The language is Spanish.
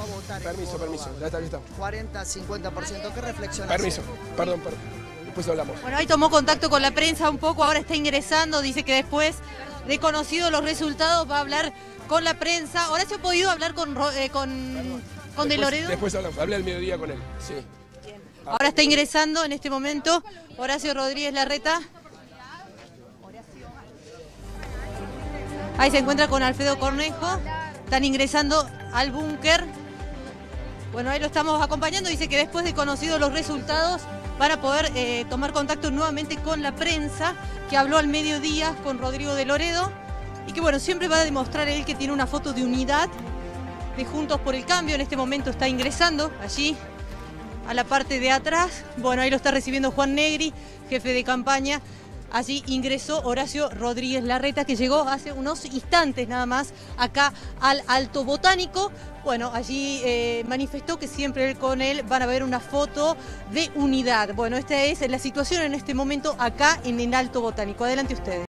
a votar Permiso, en permiso, Córdoba. ya está, ya está. 40-50%, ¿qué reflexión Permiso, hace? perdón. Después hablamos. Bueno, ahí tomó contacto con la prensa un poco, ahora está ingresando, dice que después de conocidos los resultados va a hablar con la prensa. ¿Horacio ha podido hablar con De Loredo? Después hablamos, hablé al mediodía con él, sí. Ahora está ingresando en este momento Horacio Rodríguez Larreta. Ahí se encuentra con Alfredo Cornejo. Están ingresando al búnker. Bueno, ahí lo estamos acompañando. Dice que después de conocidos los resultados van a poder tomar contacto nuevamente con la prensa, que habló al mediodía con Rodrigo de Loredo. Y que bueno, siempre va a demostrar él que tiene una foto de unidad de Juntos por el Cambio. En este momento está ingresando allí a la parte de atrás. Bueno, ahí lo está recibiendo Juan Negri, jefe de campaña. Allí ingresó Horacio Rodríguez Larreta, que llegó hace unos instantes nada más acá al Alto Botánico. Bueno, allí manifestó que siempre con él van a ver una foto de unidad. Bueno, esta es la situación en este momento acá en el Alto Botánico. Adelante ustedes.